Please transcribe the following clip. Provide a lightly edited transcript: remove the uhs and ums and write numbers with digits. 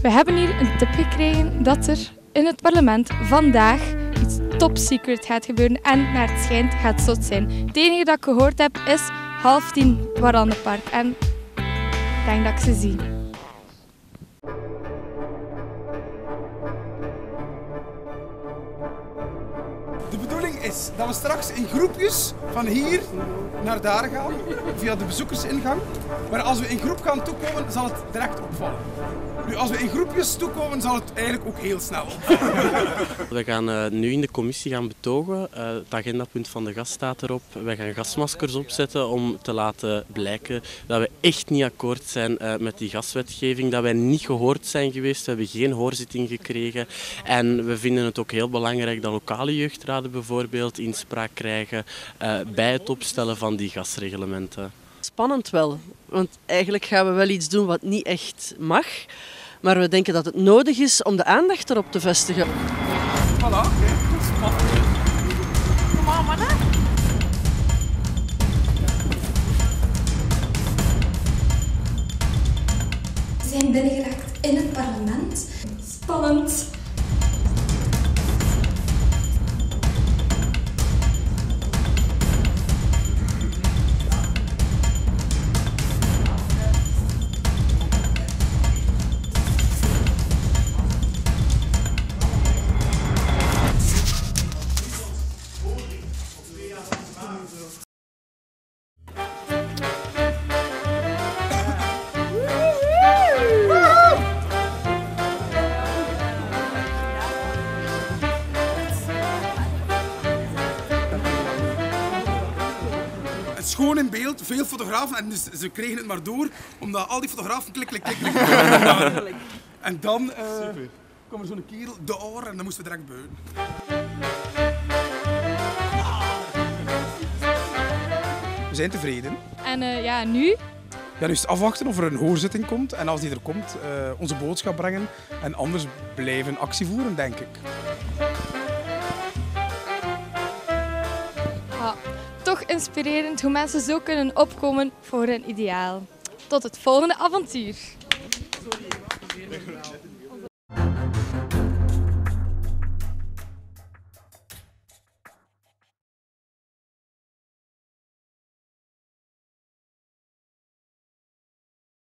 We hebben hier een tip gekregen dat er in het parlement vandaag iets top secret gaat gebeuren en naar het schijnt gaat het zot zijn. Het enige dat ik gehoord heb is 9:30 Warandenpark en ik denk dat ik ze zie. De bedoeling is dat we straks in groepjes van hier naar daar gaan, via de bezoekersingang. Maar als we in groep gaan toekomen, zal het direct opvallen. Nu, als we in groepjes toekomen, zal het eigenlijk ook heel snel opvallen. We gaan nu in de commissie gaan betogen. Het agendapunt van de gast staat erop. Wij gaan gasmaskers opzetten om te laten blijken dat we echt niet akkoord zijn met die gaswetgeving. Dat wij niet gehoord zijn geweest. We hebben geen hoorzitting gekregen. En we vinden het ook heel belangrijk dat lokale jeugdraden bijvoorbeeld inspraak krijgen bij het opstellen van die gasreglementen. Spannend wel, want eigenlijk gaan we wel iets doen wat niet echt mag. Maar we denken dat het nodig is om de aandacht erop te vestigen. Voilà, spannend. Kom aan, mannen. We zijn binnengeraakt in het parlement. Spannend. Het is gewoon in beeld, veel fotografen en dus ze kregen het maar door, omdat al die fotografen klik. En dan kwam er zo'n kerel door en dan moesten we direct buiten. We zijn tevreden. En ja, nu? Ja, nu is het afwachten of er een hoorzitting komt en als die er komt, onze boodschap brengen en anders blijven actie voeren, denk ik. Ja, toch inspirerend hoe mensen zo kunnen opkomen voor hun ideaal. Tot het volgende avontuur.